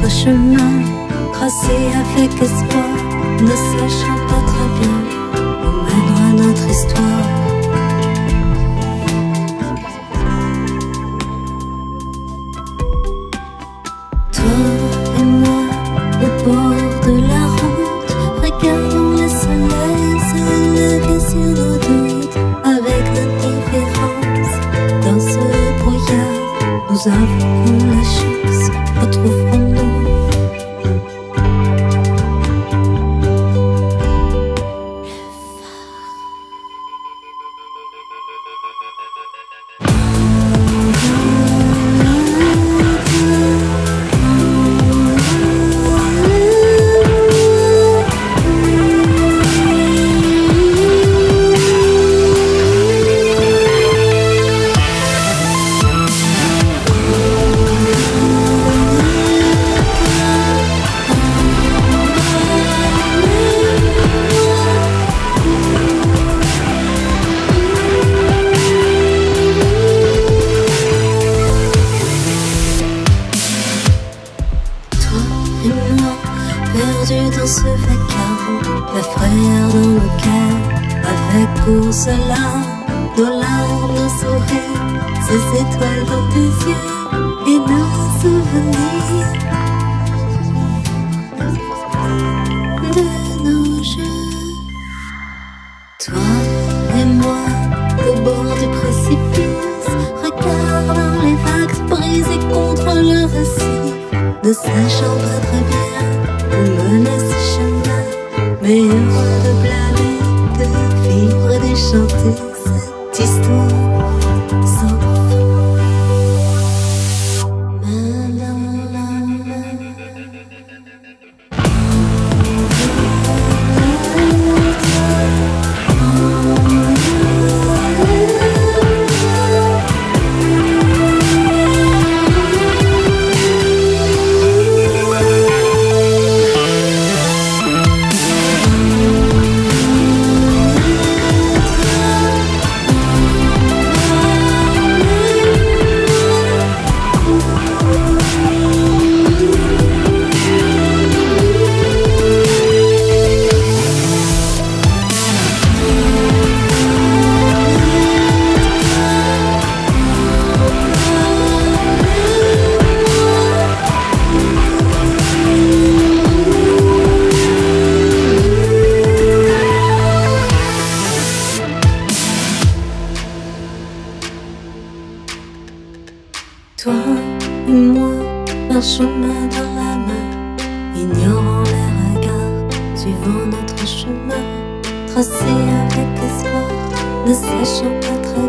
notre chemin, tracé avec espoir, ne sachant pas très bien où mènera notre histoire. Toi et moi, au bord de la route, regardons les soleils se lever sur nos doutes. Avec nos différences, dans ce brouillard, nous avons la chance, retrouvons-nous. Perdu dans ce vacarme, la frayeur dans nos cœurs, avec pour cela nos larmes, nos sourires, ces étoiles dans tes yeux et nos souvenirs de nos jeux. Toi et moi, au bord du précipice, regardant les vagues brisées contre le récif, ne sachant pas très bien où mener ce chemin, mais heureux de blâmer, de vivre et de chanter cette histoire sans fin. Toi et moi, marchons main dans la main, ignorant les regards, suivant notre chemin, tracé avec espoir, ne sachant pas très